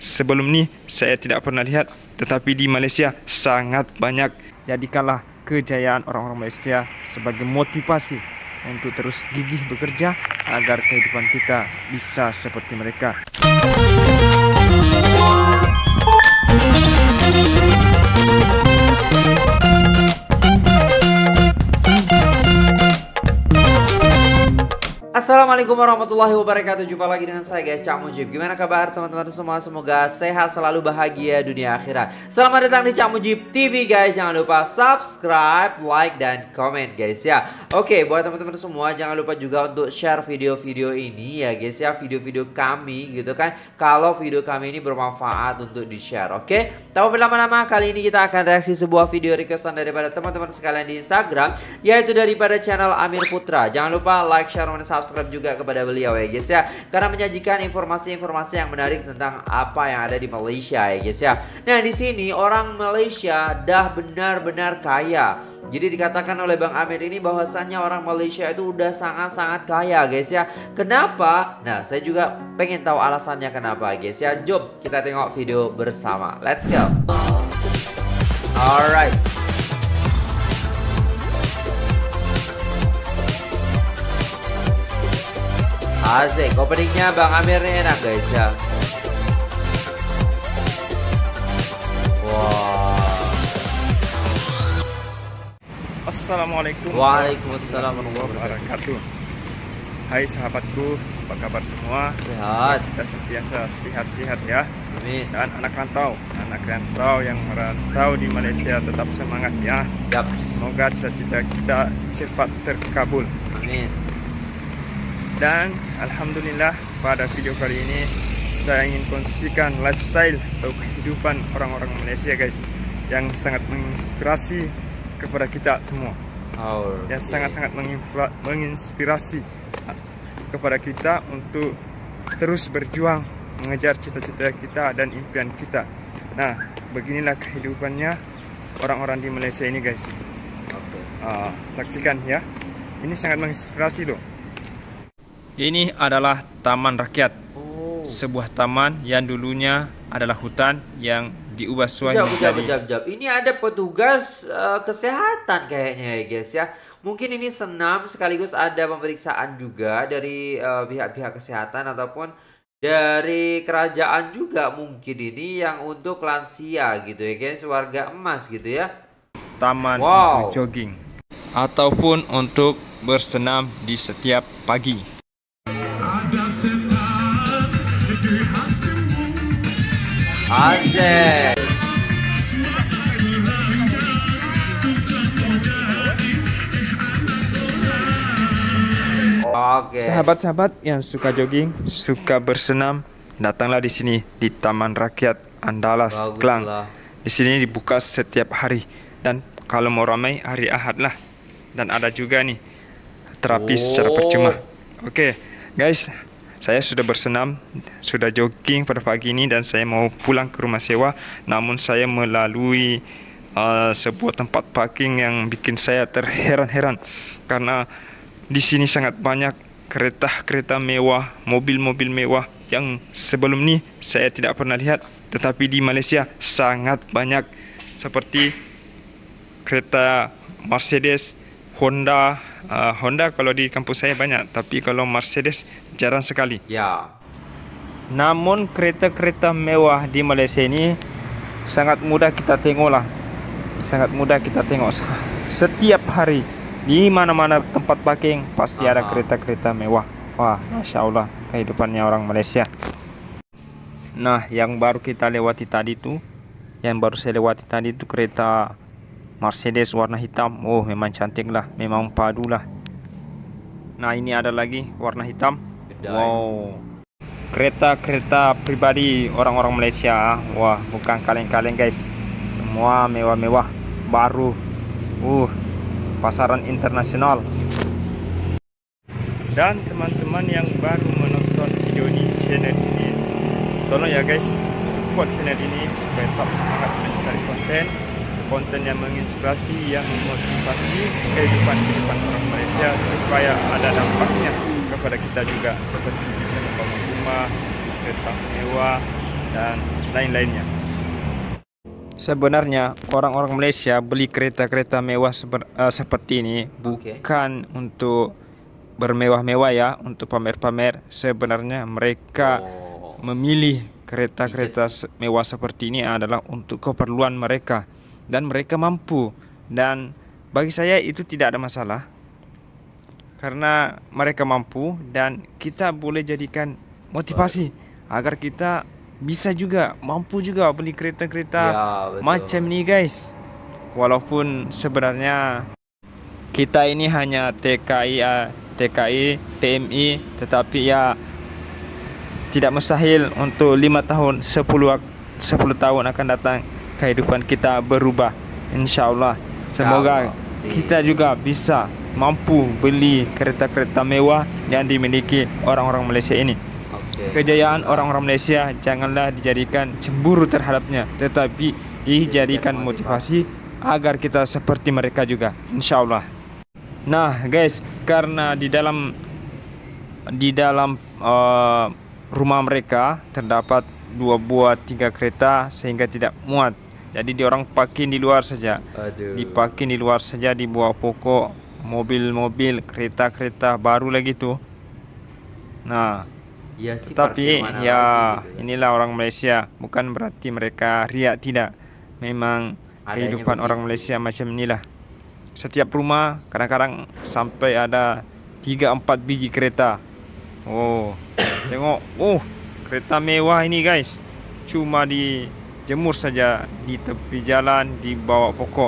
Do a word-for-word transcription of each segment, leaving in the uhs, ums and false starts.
sebelum ini saya tidak pernah lihat, tetapi di Malaysia sangat banyak. Jadikanlah kejayaan orang-orang Malaysia sebagai motivasi untuk terus gigih bekerja agar kehidupan kita bisa seperti mereka. Assalamualaikum warahmatullahi wabarakatuh. Jumpa lagi dengan saya guys, Cak Mujib. Gimana kabar teman-teman semua? Semoga sehat selalu, bahagia dunia akhirat. Selamat datang di Cak Mujib T V guys. Jangan lupa subscribe, like, dan komen guys ya. Oke, buat teman-teman semua jangan lupa juga untuk share video-video ini ya guys ya. Video-video kami gitu kan. Kalau video kami ini bermanfaat untuk di share. Oke, tanpa berlama-lama kali ini kita akan reaksi sebuah video requestan daripada teman-teman sekalian di Instagram, yaitu daripada channel Amir Putra. Jangan lupa like, share, dan subscribe subscribe juga kepada beliau ya guys ya, karena menyajikan informasi-informasi yang menarik tentang apa yang ada di Malaysia ya guys ya. Nah, di sini orang Malaysia dah benar-benar kaya. Jadi dikatakan oleh Bang Amir ini bahwasannya orang Malaysia itu udah sangat-sangat kaya guys ya. Kenapa? Nah, saya juga pengen tahu alasannya kenapa guys ya. Jom kita tengok video bersama. Let's go. Alright. Asik, openingnya Bang Amir ini enak guys ya. Wow. Assalamualaikum Waalaikumsalam warahmatullahi wabarakatuh. Hai sahabatku, apa kabar semua? Sehat. Kita sentiasa sehat-sehat ya. Amin. Dan anak rantau, anak rantau yang merantau di Malaysia tetap semangat ya. Yap. Semoga cita-cita kita cepat terkabul. Amin. Dan alhamdulillah pada video kali ini saya ingin kongsikan lifestyle atau kehidupan orang-orang Malaysia guys, yang sangat menginspirasi kepada kita semua. Oh, yang sangat-sangat menginspirasi kepada kita untuk terus berjuang mengejar cita-cita kita dan impian kita. Nah, beginilah kehidupannya orang-orang di Malaysia ini guys. Okay. Uh, saksikan ya, ini sangat menginspirasi loh. Ini adalah taman rakyat. Oh. Sebuah taman yang dulunya adalah hutan yang diubah suai menjadi. Jap, jap, Ini ada petugas uh, kesehatan kayaknya ya guys ya. Mungkin ini senam sekaligus ada pemeriksaan juga dari pihak-pihak uh, kesehatan ataupun dari kerajaan juga mungkin ini yang untuk lansia gitu ya guys, warga emas gitu ya. Taman wow. Untuk jogging ataupun untuk bersenam di setiap pagi. Asik. Oke. Sahabat-sahabat yang suka jogging, suka bersenam, datanglah di sini di Taman Rakyat Andalas Klang. Di sini dibuka setiap hari dan kalau mau ramai hari Ahad lah. Dan ada juga nih terapi oh. secara percuma. Oke, guys. Saya sudah bersenam, sudah jogging pada pagi ini dan saya mau pulang ke rumah sewa. Namun saya melalui uh, sebuah tempat parking yang bikin saya terheran-heran, karena di sini sangat banyak kereta-kereta mewah, mobil-mobil mewah yang sebelum ini saya tidak pernah lihat, tetapi di Malaysia sangat banyak, seperti kereta Mercedes, Honda. Uh, Honda kalau di kampus saya banyak, tapi kalau Mercedes jarang sekali. Ya. Namun kereta-kereta mewah di Malaysia ini sangat mudah kita tengok lah, sangat mudah kita tengok setiap hari di mana-mana tempat parking pasti Aha. ada kereta-kereta mewah. Wah, masya Allah kehidupannya orang Malaysia. Nah, yang baru kita lewati tadi tuh, yang baru saya lewati tadi itu kereta Mercedes warna hitam. Oh, memang cantik lah, memang padu lah. Nah, ini ada lagi warna hitam. Wow, kereta-kereta pribadi orang-orang Malaysia. Wah, bukan kaleng-kaleng guys, semua mewah-mewah, baru. Uh, pasaran internasional. Dan teman-teman yang baru menonton video ini, channel ini, tolong ya guys, support channel ini supaya tetap semangat mencari konten konten yang menginspirasi, yang memotivasi kehidupan-kehidupan orang Malaysia, supaya ada dampaknya kepada kita juga, seperti bisa membangun rumah, kereta mewah, dan lain-lainnya. Sebenarnya orang-orang Malaysia beli kereta-kereta mewah seper, uh, seperti ini bukan okay. untuk bermewah-mewah ya, untuk pamer-pamer. Sebenarnya mereka oh. memilih kereta-kereta mewah seperti ini adalah untuk keperluan mereka dan mereka mampu, dan bagi saya itu tidak ada masalah karena mereka mampu dan kita boleh jadikan motivasi agar kita bisa juga mampu juga beli kereta-kereta ya, macam ini guys. Walaupun sebenarnya kita ini hanya T K I, T K I, T M I, tetapi ya tidak mustahil untuk lima tahun, sepuluh tahun akan datang kehidupan kita berubah. Insya Allah. Semoga kita juga bisa mampu beli kereta-kereta mewah yang dimiliki orang-orang Malaysia ini. Kejayaan orang-orang Malaysia janganlah dijadikan cemburu terhadapnya, tetapi dijadikan motivasi agar kita seperti mereka juga, insya Allah. Nah guys, karena di dalam di dalam uh, rumah mereka terdapat dua buah tiga kereta sehingga tidak muat, jadi diorang parking di luar saja. Aduh. Diparking di luar saja, di bawah pokok, mobil-mobil, kereta-kereta baru lagi tuh. Nah ya, si tapi ya gitu, inilah orang Malaysia, bukan berarti mereka riak, tidak. Memang adanya kehidupan orang Malaysia macam inilah. Setiap rumah kadang-kadang sampai ada tiga empat biji kereta. Oh, tengok, oh kereta mewah ini guys, cuma dijemur saja di tepi jalan, di bawah pokok.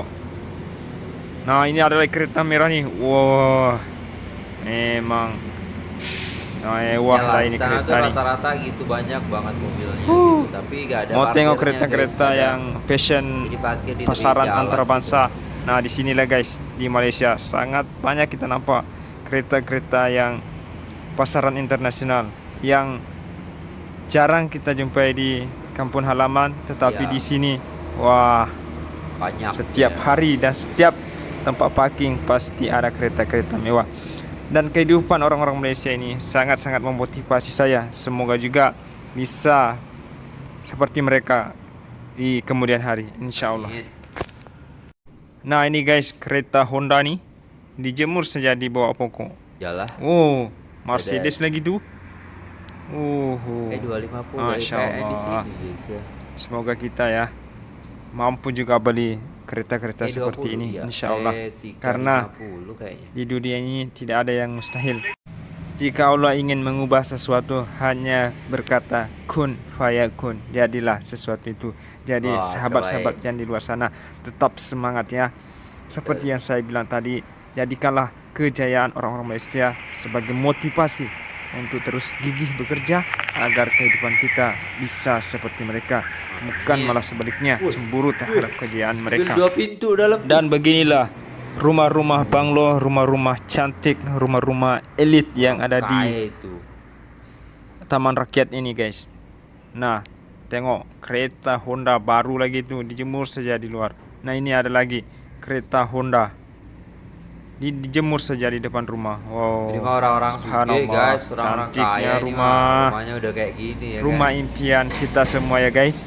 Nah ini adalah kereta merah nih. Wah, memang nah, wah lah ini kereta nih. Rata-rata gitu banyak banget mobilnya uh. gitu. Tapi gak ada. Mau tengok kereta-kereta yang fashion pasaran antar bangsa. Nah disinilah guys, di Malaysia sangat banyak kita nampak kereta-kereta yang pasaran internasional yang jarang kita jumpai di kampung halaman, tetapi ya. Di sini wah banyak. Setiap ya. Hari dan setiap tempat parking pasti ada kereta-kereta mewah. Dan kehidupan orang-orang Malaysia ini sangat-sangat memotivasi saya. Semoga juga bisa seperti mereka di kemudian hari, insya Allah. Nah ini guys, kereta Honda nih dijemur saja di bawah pokok. Yalah. Oh, Mercedes lagi tuh. Uh, eh dua ratus lima puluh Masya Allah. Semoga kita ya mampu juga beli kereta-kereta seperti ini, ya. Insya Allah. Eh, karena di dunia ini tidak ada yang mustahil. Jika Allah ingin mengubah sesuatu, hanya berkata kun fayakun, jadilah sesuatu itu. Jadi sahabat-sahabat yang di luar sana tetap semangat ya. Seperti yang saya bilang tadi, jadikanlah kejayaan orang-orang Malaysia sebagai motivasi untuk terus gigih bekerja agar kehidupan kita bisa seperti mereka, bukan malah sebaliknya cemburu terhadap kejayaan mereka. Dan beginilah rumah-rumah banglo, rumah-rumah cantik, rumah-rumah elit yang ada di Taman Rakyat ini guys. Nah tengok kereta Honda baru lagi tuh dijemur saja di luar. Nah ini ada lagi kereta Honda di dijemur saja di depan rumah. Wow. Ini orang-orang sugih guys, orang-orang kaya rumah. Rumahnya udah kayak gini ya. Rumah kan? Impian kita semua ya guys.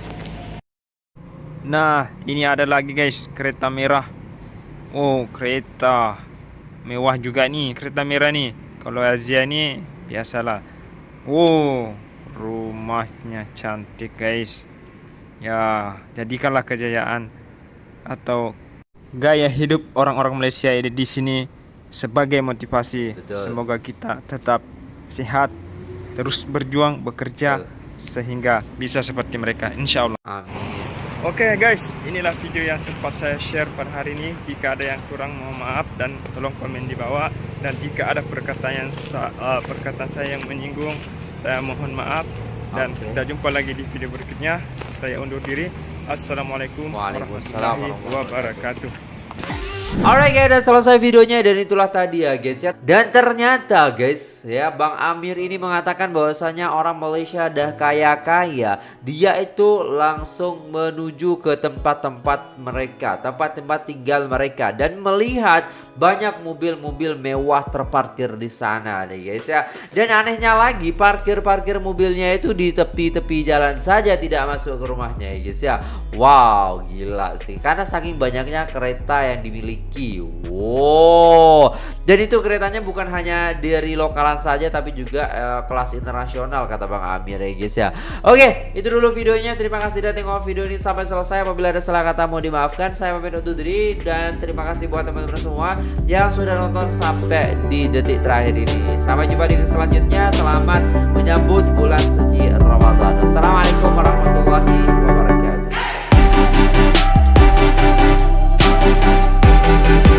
Nah, ini ada lagi guys, kereta merah. Oh, kereta mewah juga nih, kereta merah nih. Kalau Asia nih biasalah. Oh, rumahnya cantik guys. Ya, jadikanlah kejayaan atau gaya hidup orang-orang Malaysia di sini sebagai motivasi. Betul. Semoga kita tetap sehat, terus berjuang, bekerja, betul, sehingga bisa seperti mereka, insya Allah. Amin. Oke okay, guys, inilah video yang sempat saya share pada hari ini. Jika ada yang kurang, mohon maaf dan tolong komen di bawah. Dan jika ada perkataan yang uh, perkataan saya yang menyinggung, saya mohon maaf. Dan okay, kita jumpa lagi di video berikutnya. Saya undur diri. Assalamualaikum warahmatullahi wabarakatuh. Alright guys, udah selesai videonya dan itulah tadi ya guys ya. Dan ternyata guys ya, Bang Amir ini mengatakan bahwasanya orang Malaysia dah kaya-kaya, dia itu langsung menuju ke tempat-tempat mereka, tempat-tempat tinggal mereka, dan melihat banyak mobil-mobil mewah terparkir di sana nih guys ya. Dan anehnya lagi, parkir-parkir mobilnya itu di tepi-tepi jalan saja, tidak masuk ke rumahnya ya guys ya. Wow, gila sih, karena saking banyaknya kereta yang dimiliki. Wow, dan itu keretanya bukan hanya dari lokalan saja, tapi juga uh, kelas internasional kata Bang Amir ya guys ya. Oke, itu dulu videonya. Terima kasih sudah tengok video ini sampai selesai. Apabila ada salah kata mau dimaafkan. Saya pamit undur diri dan terima kasih buat teman-teman semua yang sudah nonton sampai di detik terakhir ini. Sampai jumpa di video selanjutnya. Selamat menyambut bulan suci Ramadan. Assalamualaikum warahmatullahi wabarakatuh.